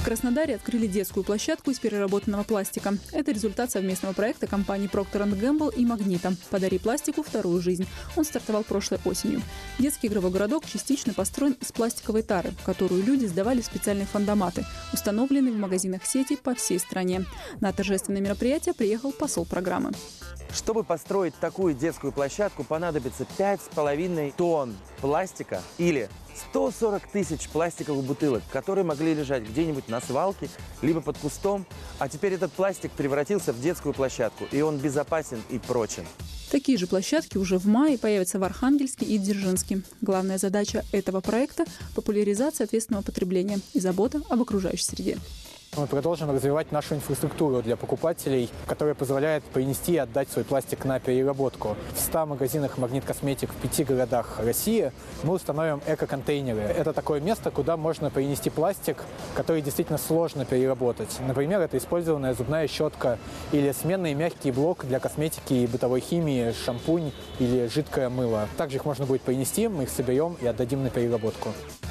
В Краснодаре открыли детскую площадку из переработанного пластика. Это результат совместного проекта компаний Procter & Gamble и Магнита «Подари пластику вторую жизнь». Он стартовал прошлой осенью. Детский игровой городок частично построен из пластиковой тары, которую люди сдавали в специальные фондоматы, установленные в магазинах сети по всей стране. На торжественное мероприятие приехал посол программы. Чтобы построить такую детскую площадку, понадобится 5,5 тонн пластика или 140 тысяч пластиковых бутылок, которые могли лежать где-нибудь на свалке, либо под кустом. А теперь этот пластик превратился в детскую площадку, и он безопасен и прочен. Такие же площадки уже в мае появятся в Архангельске и Дзержинске. Главная задача этого проекта – популяризация ответственного потребления и забота об окружающей среде. Мы продолжим развивать нашу инфраструктуру для покупателей, которая позволяет принести и отдать свой пластик на переработку. В 100 магазинах «Магнит Косметик» в 5 городах России мы установим эко-контейнеры. Это такое место, куда можно принести пластик, который действительно сложно переработать. Например, это использованная зубная щетка или сменный мягкий блок для косметики и бытовой химии, шампунь или жидкое мыло. Также их можно будет принести, мы их соберем и отдадим на переработку.